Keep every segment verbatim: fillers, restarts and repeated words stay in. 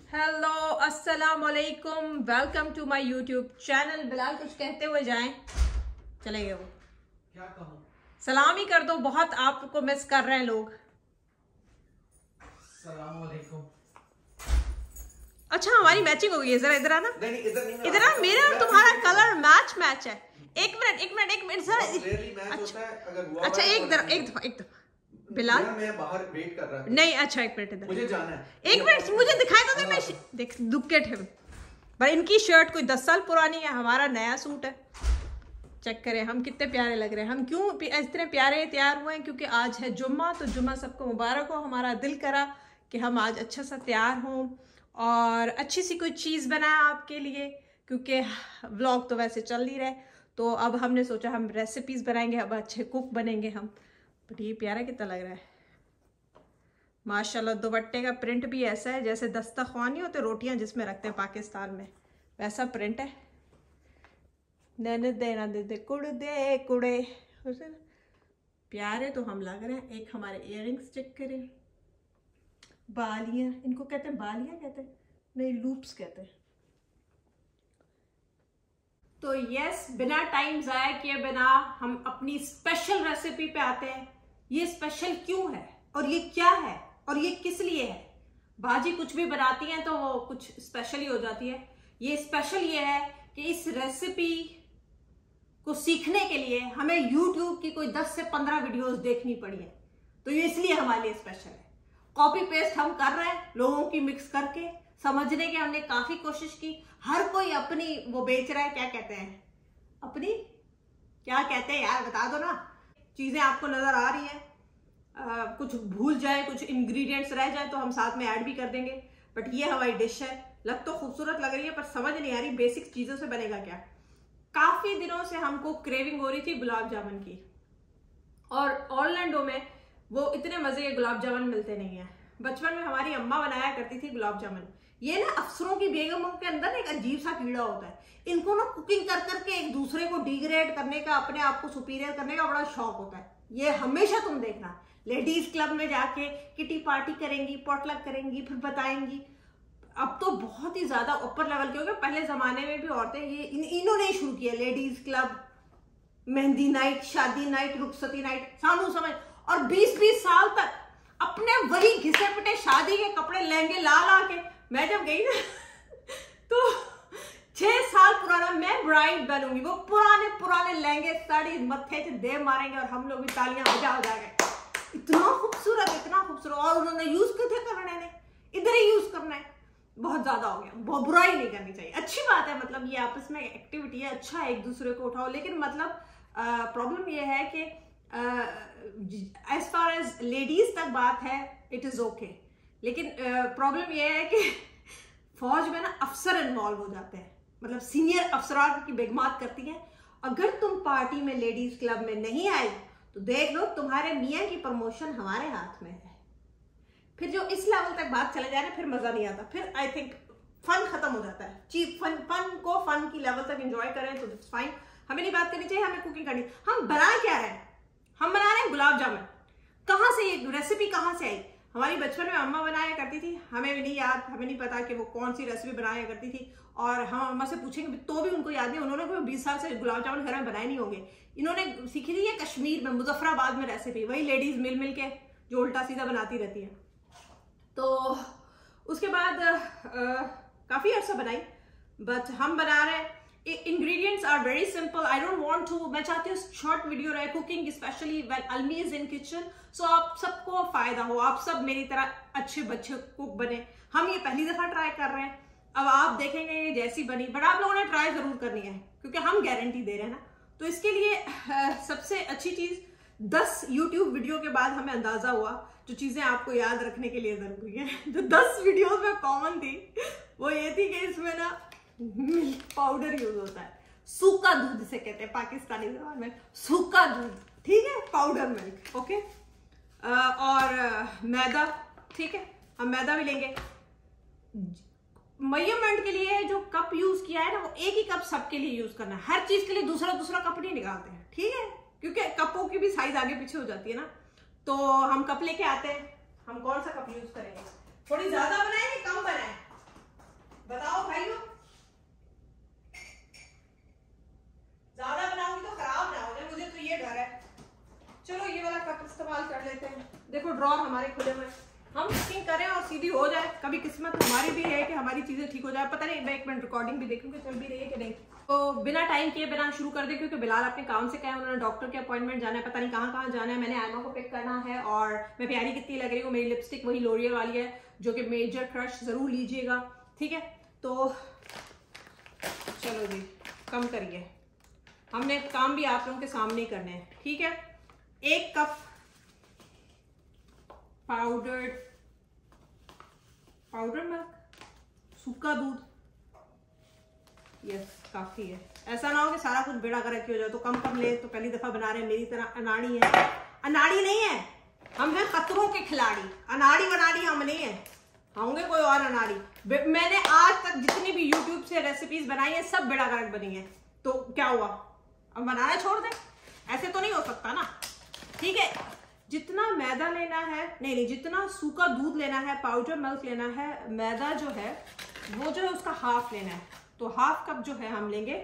Hello अस्सलाम वालेकुम, welcome to my YouTube channel. Bilal कुछ कहते हुए जाएं, चले गए वो। क्या कहूं? सलाम ही कर दो, बहुत आपको मिस कर रहे हैं लोग। सलाम वालेकुम। अच्छा हमारी मैचिंग हो गई है, जरा इधर आना। नहीं नहीं इधर नहीं, इधर आ, मेरा और तुम्हारा कलर मैच मैच है। एक मिनट एक मिनट एक मिनट सर। अच्छा अगर हुआ अच्छा एक दफा एक दफा एक दफा बिलाल, मैं बाहर वेट कर रहा हूं। नहीं अच्छा एक मिनट इधर मुझे जाना है। एक मिनट मुझे दिखाई तो दे। मैं देख लुक एट हिम भाई, इनकी शर्ट कोई दस साल पुरानी है, हमारा नया सूट है। चेक करें हम कितने प्यारे लग रहे हैं। हम क्यों इतने प्यारे तैयार हुए हैं? क्योंकि आज है जुम्मा, तो जुम्मा सबको मुबारक हो। हमारा दिल करा कि हम आज अच्छा सा तैयार हों और अच्छी सी कोई चीज़ बनाए आपके लिए, क्योंकि व्लॉग तो वैसे चल ही रहे। तो अब हमने सोचा हम रेसिपीज़ बनाएंगे, अब अच्छे कुक बनेंगे हम। बट ये प्यारा कितना लग रहा है माशाल्लाह। दुपट्टे का प्रिंट भी ऐसा है जैसे दस्तरख्वान नहीं होते रोटियां जिसमें रखते हैं पाकिस्तान में, वैसा प्रिंट है। नन दे ना दे दे कुड़ दे कुड़े प्यारे तो हम लग रहे हैं। एक हमारे इयररिंग्स चेक करें, बालियां, इनको कहते हैं बालियां कहते हैं, नहीं लूप्स कहते हैं। तो यस, बिना टाइम जाया किए बिना हम अपनी स्पेशल रेसिपी पे आते हैं। ये स्पेशल क्यों है और ये क्या है और ये किस लिए है? बाजी कुछ भी बनाती हैं तो वो कुछ स्पेशल ही हो जाती है। ये स्पेशल ये है कि इस रेसिपी को सीखने के लिए हमें यूट्यूब की कोई दस से पंद्रह वीडियोस देखनी पड़ी है, तो ये इसलिए हमारे लिए स्पेशल है। कॉपी पेस्ट हम कर रहे हैं लोगों की मिक्स करके, समझने की हमने काफी कोशिश की। हर कोई अपनी वो बेच रहा है, क्या कहते हैं अपनी, क्या कहते हैं यार बता दो ना। चीजें आपको नजर आ रही है, आ, कुछ भूल जाए, कुछ इंग्रेडिएंट्स रह जाए तो हम साथ में ऐड भी कर देंगे। बट ये हमारी डिश है, लग तो खूबसूरत लग रही है पर समझ नहीं आ रही बेसिक चीजों से बनेगा क्या। काफी दिनों से हमको क्रेविंग हो रही थी गुलाब जामुन की, और ऑरलैंडो में वो इतने मजे के गुलाब जामुन मिलते नहीं है। बचपन में हमारी अम्मा बनाया करती थी गुलाब जामुन। ये ना अफसरों की बेगमों के अंदर एक अजीब सा कीड़ा होता है, इनको ना कुकिंग कर करके एक दूसरे को डिग्रेड करने का, अपने आप को सुपीरियर करने का बड़ा शौक होता है। ये हमेशा तुम देखना, लेडीज क्लब में जाके किटी पार्टी करेंगी, पॉटलक करेंगी, फिर बताएंगी। अब तो बहुत ही ज्यादा ऊपर लेवल के हो गए, पहले जमाने में भी औरतें ये इन, इन्होंने शुरू किया, लेडीज क्लब, मेहंदी नाइट, शादी नाइट, रुखसती नाइट, सानू समझ। और बीस बीस साल तक अपने वही घिसे पिटे शादी के कपड़े लहंगे ला ला के, मैं जब गई ना तो छह साल पुराना मैं ब्राइड बनूंगी, वो पुराने पुराने लहंगे साड़ी मत्थे से दे मारेंगे और हम लोग भी तालियां बजा बजा के। इतना खूबसूरत इतना खूबसूरत, और उन्होंने यूज किए थे करने ने, इधर ही यूज करना है। बहुत ज्यादा हो गया, बहुत बुराई नहीं करनी चाहिए, अच्छी बात है। मतलब ये आपस में एक्टिविटी है, अच्छा है, एक दूसरे को उठाओ। लेकिन मतलब प्रॉब्लम ये है कि एज फार एज लेडीज तक बात है इट इज ओके, लेकिन प्रॉब्लम यह है कि फौज में ना अफसर इन्वॉल्व हो जाते हैं, मतलब सीनियर अफसरान की बेगमात करती हैं। अगर तुम पार्टी में लेडीज क्लब में नहीं आई तो देख लो तुम्हारे मियाँ की प्रमोशन हमारे हाथ में है। फिर जो इस लेवल तक बात चले जाए ना, फिर मजा नहीं आता, फिर आई थिंक फन खत्म हो जाता है। चीप फन फन को फन की लेवल तक एंजॉय करें तो इट्स फाइन, हमें नहीं बात करनी चाहिए, हमें कुकिंग करनी। हम बना क्या रहे हैं? हम बना रहे हैं गुलाब जामुन। कहाँ से ये रेसिपी कहाँ से आई? हमारी बचपन में अम्मा बनाया करती थी, हमें भी नहीं याद, हमें नहीं पता कि वो कौन सी रेसिपी बनाया करती थी। और हम अम्मा से पूछेंगे तो भी उनको याद नहीं, उन्होंने कोई बीस साल से गुलाब जामुन घर में बनाए नहीं होंगे। इन्होंने सीखी थी ये कश्मीर में, मुजफ्फराबाद में रेसिपी, वही लेडीज मिल मिल के जो उल्टा सीधा बनाती रहती है। तो उसके बाद आ, काफी अर्सा बनाई, बट हम बना रहे हैं। Ingredients are very simple, I don't want to, मैं चाहती हूँ शॉर्ट वीडियो रहे cooking, specially when Almi is in kitchen, so आप सबको फायदा हो, आप सब मेरी तरह अच्छे बच्चे कुक बने। हम ये पहली दफा ट्राई कर रहे हैं, अब आप देखेंगे ये जैसी बनी, बट आप लोगों ने ट्राई जरूर करनी है क्योंकि हम गारंटी दे रहे हैं ना। तो इसके लिए आ, सबसे अच्छी चीज, दस यूट्यूब वीडियो के बाद हमें अंदाजा हुआ जो चीजें आपको याद रखने के लिए जरूरी है, जो दस वीडियोस में कॉमन थी वो ये थी कि इसमें ना मिल्क पाउडर यूज होता है, सूखा दूध जिसे कहते हैं पाकिस्तानी जबान में, सूखा दूध, ठीक है, पाउडर मिल्क, ओके। और मैदा, ठीक है, हम मैदा भी लेंगे। मेजरमेंट के लिए जो कप यूज किया है ना, वो एक ही कप सबके लिए यूज करना है, हर चीज के लिए दूसरा दूसरा कप नहीं निकालते हैं, ठीक है, क्योंकि कपों की भी साइज आगे पीछे हो जाती है ना। तो हम कप लेके आते हैं, हम कौन सा कप यूज करेंगे, थोड़ी ज्यादा बनाएंगे कम बनाए, ड्रॉर हमारे खुले हुए हैं, हम कुकिंग करें और सीधी हो जाए। कभी किस्मत हमारी भी है कि हमारी चीजें ठीक हो जाए, पता नहीं। मैं एक मिनट रिकॉर्डिंग भी देखूंगी चल भी रही है कि नहीं। तो बिना टाइम किए बिना शुरू कर दे, क्योंकि बिलाल अपने काम से कहे, उन्होंने डॉक्टर के अपॉइंटमेंट जाना है, पता नहीं कहाँ कहाँ जाना है। मैंने आयमा को पिक करना है। और मैं प्यारी कितनी लग रही हूँ, मेरी लिपस्टिक वही लोरियल वाली है, जो कि मेजर क्रश जरूर लीजिएगा, ठीक है। तो चलो जी, कम करिए, हमने काम भी आप लोगों के सामने ही करने हैं, ठीक है। एक कप पाउडर्ड पाउडर मिल्क, सूखा दूध, यस काफी है। ऐसा ना हो कि सारा कुछ बेड़ा कर रखी हो जाए। तो कम कम ले, तो पहली दफा बना रहे हैं, मेरी तरह अनाड़ी है। अनाड़ी नहीं है, हम हैं खतरों के खिलाड़ी। अनाड़ी बनाड़ी हम नहीं है, होंगे कोई और अनाड़ी। मैंने आज तक जितनी भी यूट्यूब से रेसिपीज बनाई है सब बेड़ा गर्क बनी है। तो क्या हुआ, अब बनाना छोड़ दे? ऐसे तो नहीं हो सकता ना, ठीक है। जितना मैदा लेना है, नहीं नहीं जितना सूखा दूध लेना है, पाउडर मिल्क लेना है, मैदा जो है वो जो है उसका हाफ लेना है। तो हाफ कप जो है हम लेंगे।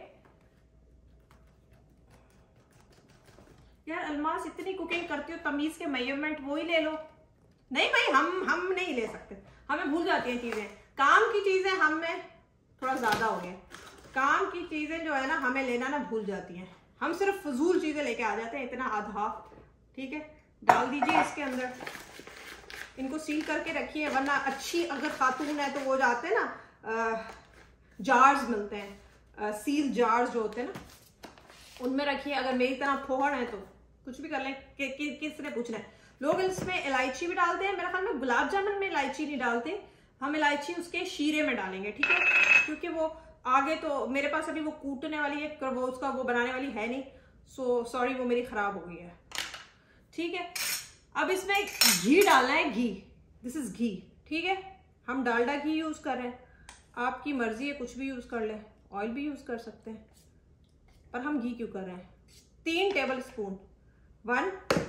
यार अलमास इतनी कुकिंग करती हो, तमीज के मेजरमेंट वो ही ले लो। नहीं भाई, हम हम नहीं ले सकते, हमें भूल जाती हैं चीजें। काम की चीजें हम में थोड़ा ज्यादा हो गया, काम की चीजें जो है ना हमें लेना ना भूल जाती हैं। हम सिर्फ फजूल चीजें लेके आ जाते हैं, इतना आधा, ठीक है। डाल दीजिए इसके अंदर, इनको सील करके रखिए, वरना अच्छी अगर खातून है तो वो जाते हैं ना जार्स मिलते हैं, सील जार्स जो होते हैं ना, उनमें रखिए। अगर मेरी तरह फोहड़ है तो कुछ भी कर लें, कि, कि, किसने पूछना है। लोग इसमें इलायची भी डालते हैं, मेरे ख्याल में गुलाब जामुन में इलायची नहीं डालते, हम इलायची उसके शीरे में डालेंगे, ठीक है। क्योंकि वो आगे तो मेरे पास अभी वो कूटने वाली है, वो उसका वो बनाने वाली है नहीं, सो सॉरी वो मेरी खराब हो गई है, ठीक है। अब इसमें घी डालना है, घी, दिस इज घी, ठीक है। हम डालडा घी यूज कर रहे हैं, आपकी मर्जी है कुछ भी यूज कर लें, ऑयल भी यूज कर सकते हैं, पर हम घी क्यों कर रहे हैं। तीन tablespoon, one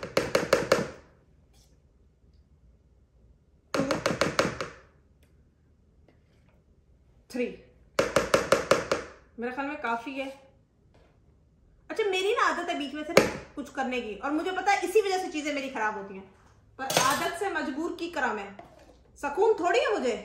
two three, मेरे ख्याल में काफी है। अच्छा मेरी ना आदत है बीच में से ना कुछ करने की, और मुझे पता है इसी वजह से चीजें मेरी खराब होती हैं, पर आदत से मजबूर की करा मैं, सुकून थोड़ी है मुझे।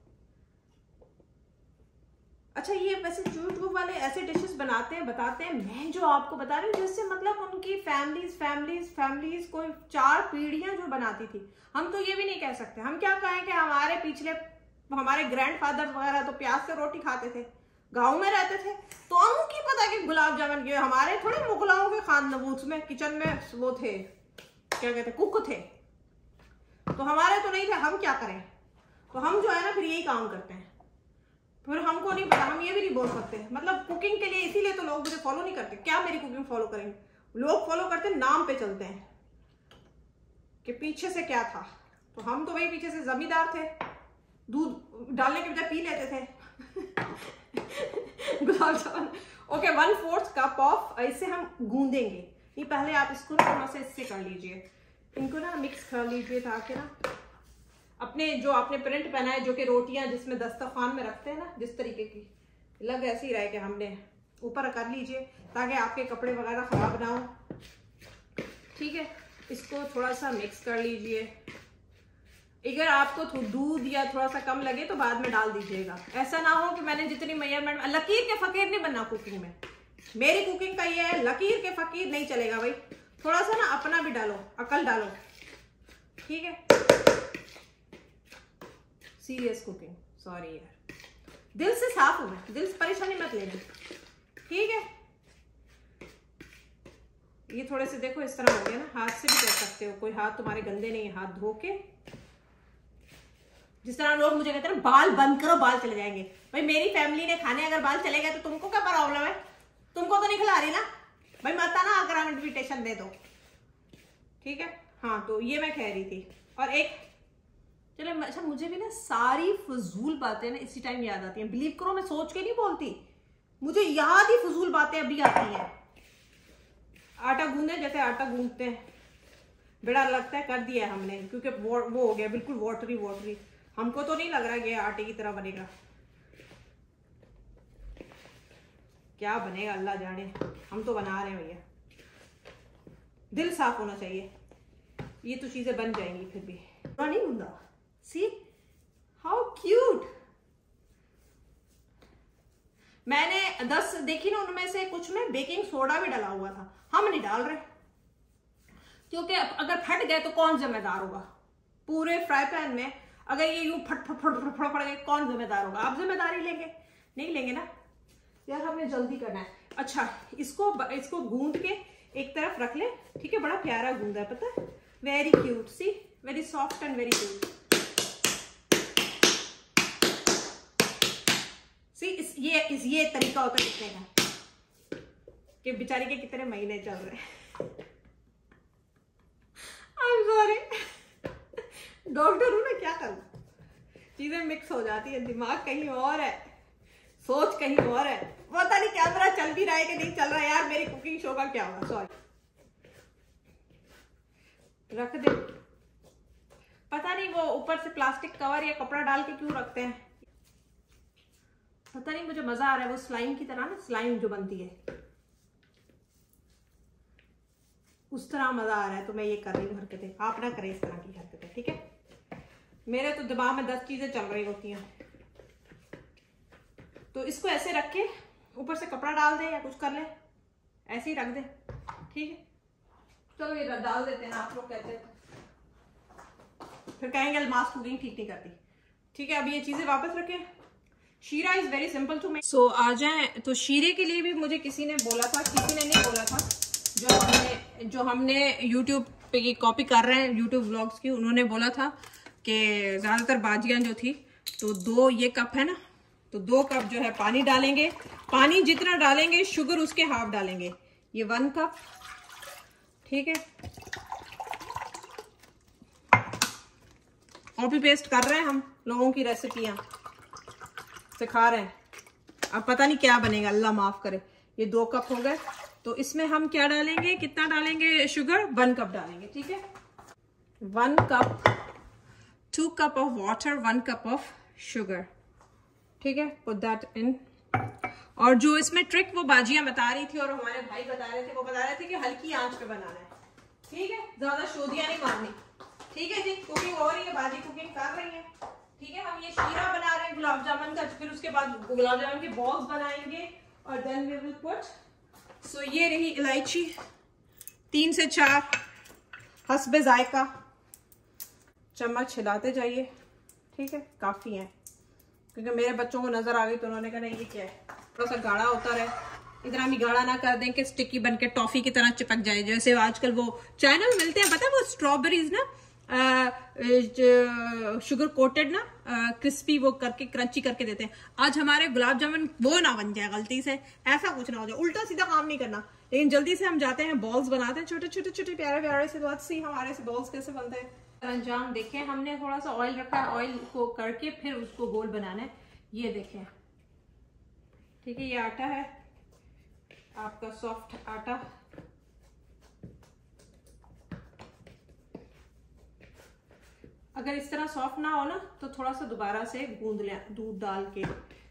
अच्छा ये वैसे यूट्यूब वाले ऐसे डिशेस बनाते हैं, बताते हैं, मैं जो आपको बता रही हूँ जिससे मतलब उनकी फैमिलीज फैमिलीज फैमिलीज कोई चार पीढ़ियां जो बनाती थी। हम तो ये भी नहीं कह सकते, हम क्या कहें कि हमारे पिछले हमारे ग्रैंडफादर वगैरह तो प्याज से रोटी खाते थे, गाँव में रहते थे, तो हमको की पता कि गुलाब जामुन के, हमारे थोड़े मुगलाओं के खान में किचन में वो थे, क्या कहते कुक थे, तो हमारे तो नहीं थे। हम क्या करें, तो हम जो है ना फिर यही काम करते हैं, फिर हमको नहीं पता, हम ये भी नहीं बोल सकते। मतलब कुकिंग के लिए इसीलिए तो लोग मुझे फॉलो नहीं करते। क्या मेरी कुकिंग फॉलो करेंगे लोग, फॉलो करते नाम पे चलते हैं कि पीछे से क्या था। तो हम तो वही पीछे से जमींदार थे, दूध डालने के बजाय पी लेते थे gulab jamun. Okay, one fourth cup of, इसे हम गूंदेंगे। नहीं पहले आप इसको ना थोड़ा सा इससे कर लीजिए, इनको ना मिक्स कर लीजिए, ताकि ना अपने जो आपने प्रिंट पहना है, जो कि रोटियां जिसमें दस्तरखान में रखते हैं ना, जिस तरीके की लग ऐसी ही रहे कि हमने ऊपर कर लीजिए, ताकि आपके कपड़े वगैरह खराब ना हो, ठीक है। इसको थोड़ा सा मिक्स कर लीजिए। अगर आपको दूध या थोड़ा सा कम लगे तो बाद में डाल दीजिएगा। ऐसा ना हो कि मैंने जितनी मेजरमेंट, लकीर के फकीर नहीं बनना कुकिंग में। मेरी कुकिंग का ये है, लकीर के फकीर नहीं चलेगा भाई, थोड़ा सा ना अपना भी डालो, अकल डालो, ठीक है। सीरियस कुकिंग, सॉरी यार, दिल से साफ हूं मैं, दिल से परेशानी मत लेना, ठीक है। ये थोड़े से देखो इस तरह हो गया ना, हाथ से भी कर सकते हो, कोई हाथ तुम्हारे गंदे नहीं है, हाथ धो के। जिस तरह लोग मुझे कहते हैं बाल बंद करो बाल चले जाएंगे, भाई मेरी फैमिली ने खाने अगर बाल चले गए तो तुमको क्या प्रॉब्लम है, तुमको तो नहीं खिला रही ना भाई, मत आना अगर हम इन्विटेशन दे दो, ठीक है। हाँ तो ये मैं कह रही थी। और एक चलो, अच्छा मुझे भी ना सारी फजूल बातें ना इसी टाइम याद आती हैं, बिलीव करो मैं सोच के नहीं बोलती, मुझे याद ही फजूल बातें अभी आती हैं। आटा गूंदे, जैसे आटा गूंदते हैं, बड़ा लगता है कर दिया है हमने, क्योंकि वो, वो हो गया बिल्कुल वाटरी वाटरी, हमको तो नहीं लग रहा कि आटे की तरह बनेगा, क्या बनेगा अल्लाह जाने, हम तो बना रहे हैं भैया। दिल साफ होना चाहिए, ये तो चीजें बन जाएंगी फिर भी। पूरा नहीं गूंदा। See how cute. मैंने दस देखी ना, उनमें से कुछ में बेकिंग सोडा भी डाला हुआ था, हम नहीं डाल रहे क्योंकि अगर फट गए तो कौन जिम्मेदार होगा। पूरे फ्राई पैन में अगर ये यूं फट फट फट फट फट गए कौन जिम्मेदार होगा? आप जिम्मेदारी लेंगे? नहीं लेंगे ना यार, हमें जल्दी करना है। अच्छा, इसको इसको गूंद के एक तरफ रख ले, ठीक है? बड़ा प्यारा गूंदा है, पता है? Very cute, see very soft and very cute. See इस ये इस ये तरीका होता है लिखने का कि बेचारी के कितने महीने चल रहे हैं। आई एम सॉरी, डॉक्टर हूं ना, क्या करूं, चीजें मिक्स हो जाती है, दिमाग कहीं और है, सोच कहीं और है। पता नहीं कैमरा चल भी रहा है कि नहीं चल रहा है यार, मेरी कुकिंग शो का क्या होगा। सॉरी, रख दे। पता नहीं वो ऊपर से प्लास्टिक कवर या कपड़ा डाल के क्यों रखते हैं, पता नहीं, मुझे मजा आ रहा है। वो स्लाइम की तरह ना, स्लाइम जो बनती है उस तरह मजा आ रहा है, तो मैं ये कर रही हूँ हरकतें। आप ना करें इस तरह की हरकतें, ठीक है? मेरे तो दिमाग में दस चीजें चल रही होती हैं। तो इसको ऐसे रख के ऊपर से कपड़ा डाल दे या कुछ कर ले, ऐसे ही रख दे, ठीक है? चलो ये डाल देते हैं, आप लोग कहते हैं फिर कहेंगे अलमास कुकिंग ठीक नहीं करती, ठीक है? अभी ये चीजें वापस रखें। Sheera is very simple to make. So आ जाए तो शीरे के लिए भी मुझे किसी ने बोला था, किसी ने नहीं बोला था, जो हमने जो हमने यूट्यूब पे कॉपी कर रहे हैं यूट्यूब व्लॉग्स की, उन्होंने बोला था कि ज्यादातर बाजियां जो थी, तो दो ये कप है ना, तो दो कप जो है पानी डालेंगे। पानी जितना डालेंगे शुगर उसके हाफ डालेंगे। ये वन कप, ठीक है? कॉपी पेस्ट कर रहे हैं हम, लोगों की रेसिपियां सिखा रहे हैं। अब पता नहीं क्या बनेगा, अल्लाह माफ करे। ये दो कप हो गए, तो इसमें हम क्या डालेंगे, कितना डालेंगे शुगर? वन कप डालेंगे, ठीक है? One cup, two cup of water, one cup of sugar, ठीक है? Put that in. और जो इसमें ट्रिक वो बाजियां बता रही थी और हमारे भाई बता रहे थे, वो बता रहे थे कि हल्की आंच पे बनाना है, ठीक है? ज्यादा शोधियां नहीं मारनी, ठीक है जी? कुकिंग हो रही है, बाजी कुकिंग कर रही है, ठीक है? हम ये शीरा बना रहे हैं गुलाब जामुन का, फिर उसके बाद गुलाब जामुन के बॉल्स बनाएंगे और then we will put. So ये रही इलायची, तीन से चार, हस्बे जायका, चम्मच हिलाते जाइए, ठीक है? काफी है, क्योंकि मेरे बच्चों को नजर आ गई तो उन्होंने कहा नहीं ये क्या है, थोड़ा सा गाढ़ा होता रहे, इतना भी गाढ़ा ना कर दें कि स्टिकी बन के टॉफी की तरह चिपक जाए। जैसे आजकल वो चैनल मिलते हैं, पता है, वो स्ट्रॉबेरीज ना शुगर कोटेड ना क्रिस्पी वो करके क्रंची करके देते हैं। आज हमारे गुलाब जामुन वो ना बन जाए गलती से, ऐसा कुछ ना हो जाए, उल्टा सीधा काम नहीं करना। लेकिन जल्दी से हम जाते हैं, बॉल्स बनाते हैं, छोटे छोटे छोटे प्यारे प्यारे से। तो सी हमारे से बॉल्स कैसे बनते हैं, अंजाम देखें। हमने थोड़ा सा ऑयल रखा है, ऑयल को करके फिर उसको गोल बनाना है, ये देखें, ठीक है? ये आटा है आपका, सॉफ्ट आटा। अगर इस तरह सॉफ्ट ना हो ना तो थोड़ा सा दोबारा से गूंद लें, दूध डाल के,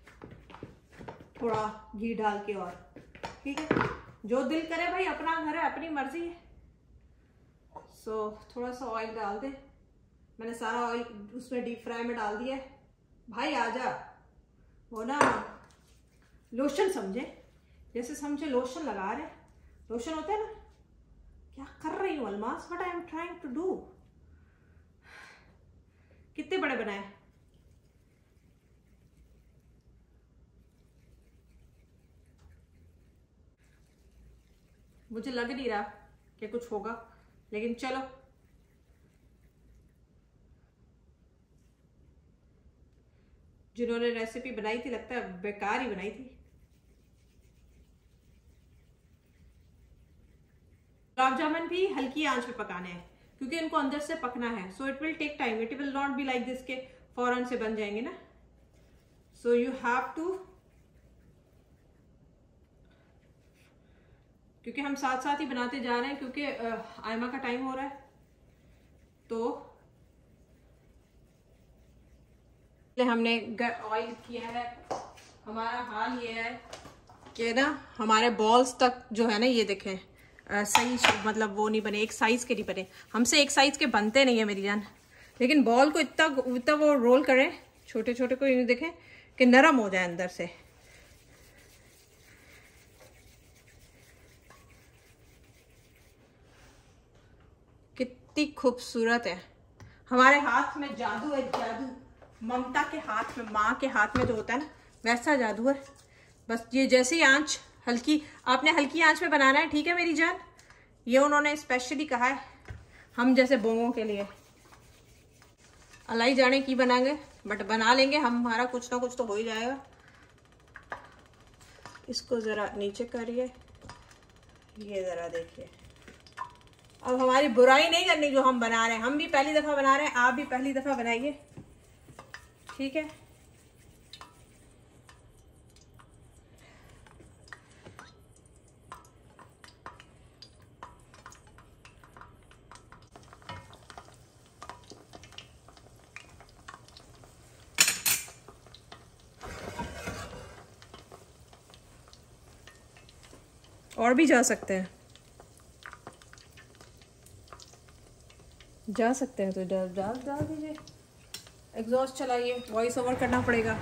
थोड़ा घी डाल के, और ठीक है? जो दिल करे भाई, अपना घर है, अपनी मर्जी है। सो so, थोड़ा सा ऑयल डाल दे। मैंने सारा ऑयल उसमें डीप फ्राई में डाल दिया है। भाई आजा, वो ना लोशन समझे, जैसे समझे लोशन लगा रहे, लोशन होता है ना। क्या कर रही हूँ Almas, what I am trying to do. कितने बड़े बनाए, मुझे लग नहीं रहा कि कुछ होगा, लेकिन चलो। जिन्होंने रेसिपी बनाई थी लगता है बेकार ही बनाई थी। गुलाब जामुन भी हल्की आंच पे पकाने हैं क्योंकि इनको अंदर से पकना है। So it will take time, it will not be like this के फौरन से बन जाएंगे ना। सो यू हैव टू, क्योंकि हम साथ साथ ही बनाते जा रहे हैं, क्योंकि आयमा का टाइम हो रहा है। तो हमने ऑयल किया है। हमारा हाल ये है कि ना हमारे बॉल्स तक जो है ना, ये देखें आ, सही मतलब वो नहीं बने, एक साइज के नहीं बने। हमसे एक साइज के बनते नहीं है मेरी जान, लेकिन बॉल को इतना इतना वो रोल करें, छोटे छोटे को यूं देखें कि नरम हो जाए अंदर से। कितनी खूबसूरत है। हमारे हाथ में जादू है, जादू। ममता के हाथ में, माँ के हाथ में जो होता है ना, वैसा जादू है। बस ये जैसे ही आंच हल्की, आपने हल्की आंच में बनाना है, ठीक है मेरी जान। ये उन्होंने स्पेशली कहा है हम जैसे बोंगों के लिए। अलाई जाने की बनाएंगे, बट बना लेंगे हम, हमारा कुछ ना कुछ तो हो ही जाएगा। इसको ज़रा नीचे करिए, ये ज़रा देखिए। अब हमारी बुराई नहीं करनी जो हम बना रहे हैं, हम भी पहली दफ़ा बना रहे हैं, आप भी पहली दफ़ा बनाइए, ठीक है। और भी जा सकते हैं, जा सकते हैं तो डाल डाल डाल दीजिए। एग्जॉस्ट चलाइए, वॉइस ओवर करना पड़ेगा।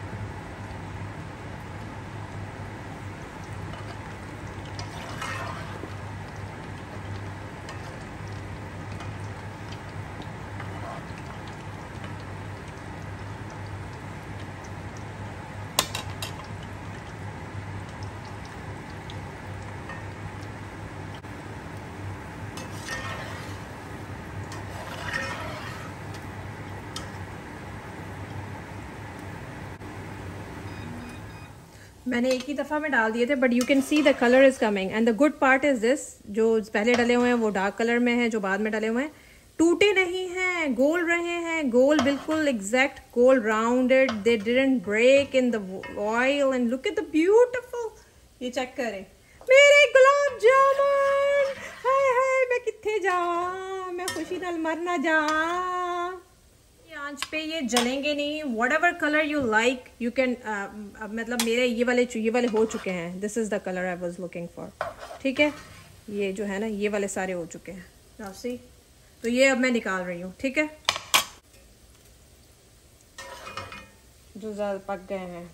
मैंने एक ही दफ़ा में डाल दिए थे, but you can see the colour is coming and the good part is this, जो पहले डले हुए हैं वो डार्क कलर में है, जो बाद में डले हुए हैं टूटे नहीं हैं, गोल रहे हैं, गोल बिल्कुल एग्जैक्ट गोल, rounded, they didn't break in the oil and look at the beautiful. ये चेक करें मेरे गुलाब जामुन, हाय हाय मैं किथे जावां, मैं खुशी नाल मर ना जावां। आंच पे ये जलेंगे नहीं। Whatever colour you like you can, मतलब मेरे ये वाले ये वाले हो चुके हैं। This is the colour I was looking for, ठीक है। ये जो है ना, ये वाले सारे हो चुके हैं, नाउ सी। तो ये अब मैं निकाल रही हूँ, ठीक है, जो ज़्यादा पक गए हैं।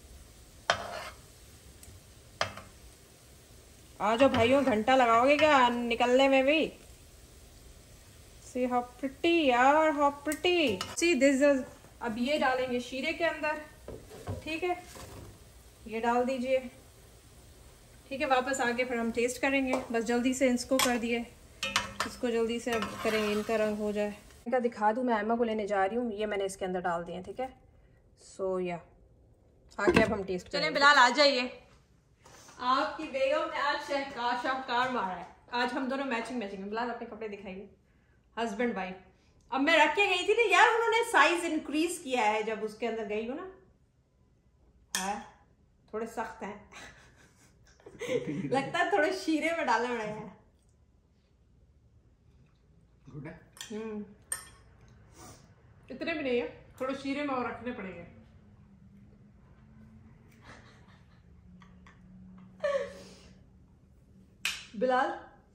आ जाओ भाइयों, घंटा लगाओगे क्या निकलने में भी। See how pretty यार, how pretty. See this is, अब ये डालेंगे शीरे के अंदर, ठीक है, ये डाल दीजिए, ठीक है। वापस आके फिर हम टेस्ट करेंगे। बस जल्दी से इसको कर दिए, इसको जल्दी से अब करेंगे, इनका रंग हो जाए। इनका दिखा दूँ, मैं एम्मा को लेने जा रही हूँ। ये मैंने इसके अंदर डाल दिए, ठीक है। सो या आके अब हम टेस्ट करेंगे। चलें बिलाल आ जाइए। आपकी बेगम ने आज शहकार शाहकार मारा है। आज हम दोनों मैचिंग मैचिंग। बिलाल अपने कपड़े दिखाइए, हस्बैंड वाइफ। अब मैं रख के गई थी ना यार, उन्होंने साइज इंक्रीज किया है जब उसके अंदर गई हूँ ना। है थोड़े सख्त हैं लगता है थोड़े शीरे में डाले पड़े हैं। हम्म इतने भी नहीं है, थोड़े शीरे में और रखने पड़ेंगे। बिलाल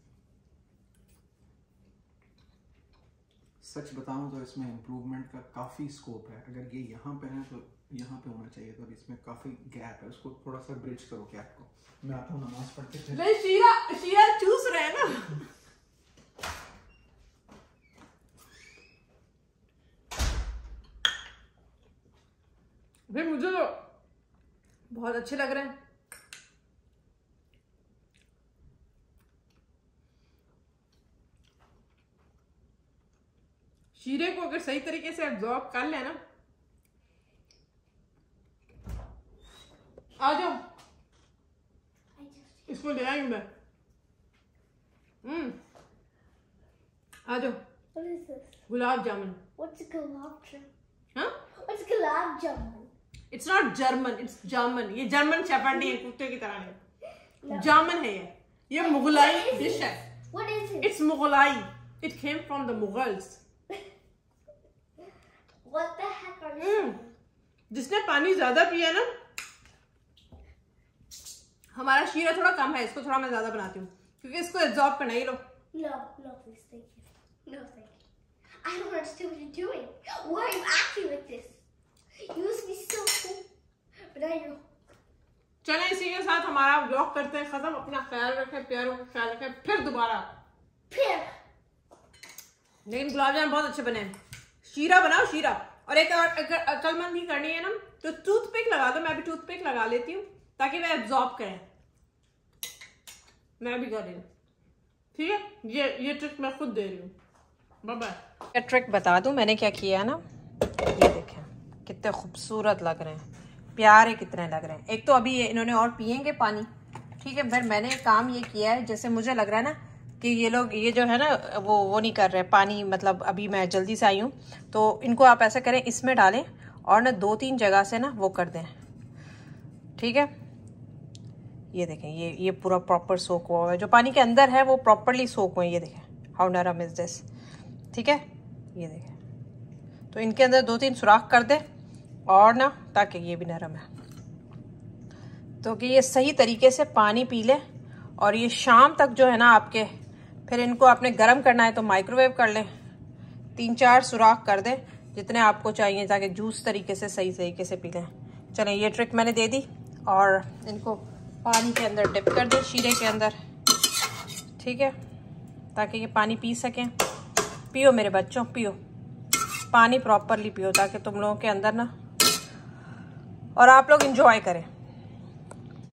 सच बताऊं तो इसमें इम्प्रूवमेंट का काफी स्कोप है। अगर ये यहाँ पे है तो यहाँ पे होना चाहिए, तो इसमें काफी गैप है, उसको थोड़ा सा ब्रिज करो गैप को। मैं आता हूँ नमाज पढ़ के। नहीं शीरा शीरा चूस रहे हैं ना। भाई मुझे तो बहुत अच्छे लग रहे हैं। शीरे को अगर सही तरीके से एब्जॉर्ब कर लेना। आ जाओ, इसको ले आई मैं। हम्म आ जाओ। What is this? Gulab jamun. What's a gulab jamun? हाँ? What's gulab jamun? It's not German, it's German. ये जर्मन शेफर्ड नहीं है, कुत्ते की तरह नहीं। No. जामुन है ये। ये Mughlai What is dish it? है। What is it? It's Mughlai. It came from the Mughals. What the heck are you hmm saying? जिसने पानी ज्यादा पिया ना, हमारा शीरा थोड़ा कम है, इसको थोड़ा मैं ज्यादा बनाती हूँ क्योंकि इसको एब्जॉर्ब करना। ही लो। No, no, please, thank you. No, thank you. I don't understand what you're doing. Why are you acting like this? You used to be so cool, but now you're. चलें इसी के साथ हमारा व्लॉग करते हैं खत्म। अपना ख्याल रखें, प्यारों का ख्याल रखें, फिर दोबारा। फिर लेकिन गुलाब जामुन बहुत अच्छे बने। शीरा बनाओ, शीरा। और एक और अगर अक्लमंद ही करनी है ना तो टूथपिक लगा दो। मैं भी टूथपिक लगा लेती हूँ ताकि वह एब्जॉर्ब करें। मैं भी कर रही हूँ, ठीक है। ये ये ट्रिक मैं खुद दे रही हूँ। Bye bye. ट्रिक बता दूँ मैंने क्या किया है ना, ये देखें कितने खूबसूरत लग रहे हैं, प्यारे कितने लग रहे हैं। एक तो अभी ये इन्होंने और पियेंगे पानी, ठीक है। फिर मैंने काम ये किया है, जैसे मुझे लग रहा है ना कि ये लोग ये जो है ना वो वो नहीं कर रहे पानी, मतलब अभी मैं जल्दी से आई हूँ, तो इनको आप ऐसा करें इसमें डालें और ना दो तीन जगह से ना वो कर दें, ठीक है। ये देखें ये ये पूरा प्रॉपर सोक हुआ है, जो पानी के अंदर है वो प्रॉपरली सोक हुए। ये देखें हाउ नरम इज दिस, ठीक है। ये देखें तो इनके अंदर दो तीन सुराख कर दें और ना ताकि ये भी नरम है, तो कि ये सही तरीके से पानी पी ले। और ये शाम तक जो है ना आपके, फिर इनको आपने गर्म करना है तो माइक्रोवेव कर लें, तीन चार सुराख कर दें जितने आपको चाहिए ताकि जूस तरीके से सही तरीके से पी लें। चलें ये ट्रिक मैंने दे दी और इनको पानी के अंदर डिप कर दें, शीरे के अंदर, ठीक है, ताकि ये पानी पी सकें। पियो मेरे बच्चों, पियो पानी प्रॉपरली पियो ताकि तुम लोगों के अंदर ना, और आप लोग इंजॉय करें।